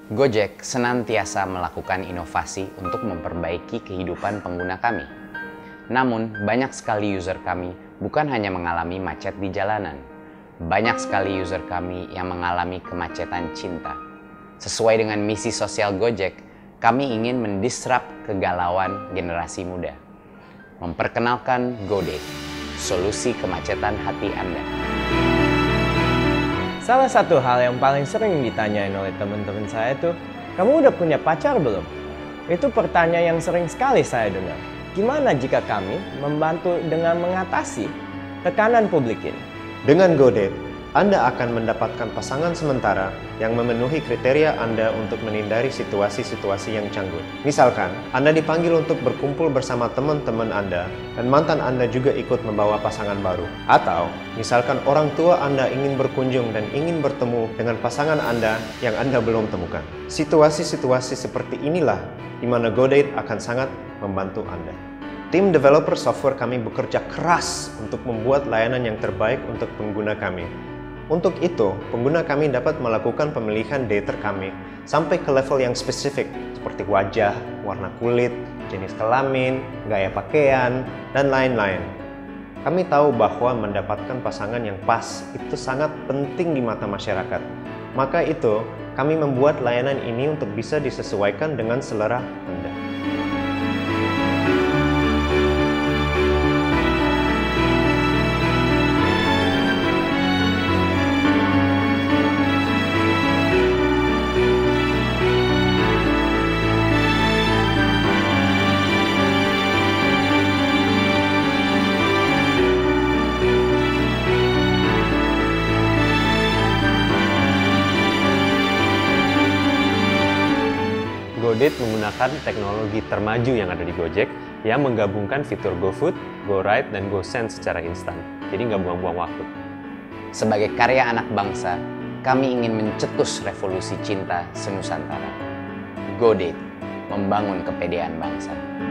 Gojek senantiasa melakukan inovasi untuk memperbaiki kehidupan pengguna kami. Namun, banyak sekali user kami bukan hanya mengalami macet di jalanan. Banyak sekali user kami yang mengalami kemacetan cinta. Sesuai dengan misi sosial Gojek, kami ingin mendisrupt kegalauan generasi muda. Memperkenalkan GoDate, solusi kemacetan hati Anda. Salah satu hal yang paling sering ditanyain oleh teman-teman saya tuh, kamu udah punya pacar belum? Itu pertanyaan yang sering sekali saya dengar. Gimana jika kami membantu dengan mengatasi tekanan publik ini? Dengan GoDate, Anda akan mendapatkan pasangan sementara yang memenuhi kriteria Anda untuk menghindari situasi-situasi yang canggung. Misalkan, Anda dipanggil untuk berkumpul bersama teman-teman Anda dan mantan Anda juga ikut membawa pasangan baru. Atau, misalkan orang tua Anda ingin berkunjung dan ingin bertemu dengan pasangan Anda yang Anda belum temukan. Situasi-situasi seperti inilah di mana GoDate akan sangat membantu Anda. Tim developer software kami bekerja keras untuk membuat layanan yang terbaik untuk pengguna kami. Untuk itu, pengguna kami dapat melakukan pemilihan data kami sampai ke level yang spesifik seperti wajah, warna kulit, jenis kelamin, gaya pakaian, dan lain-lain. Kami tahu bahwa mendapatkan pasangan yang pas itu sangat penting di mata masyarakat. Maka itu, kami membuat layanan ini untuk bisa disesuaikan dengan selera Anda. GoDate menggunakan teknologi termaju yang ada di Gojek yang menggabungkan fitur GoFood, GoRide, dan GoSend secara instan. Jadi nggak buang-buang waktu. Sebagai karya anak bangsa, kami ingin mencetus revolusi cinta senusantara. GoDate, membangun kepedean bangsa.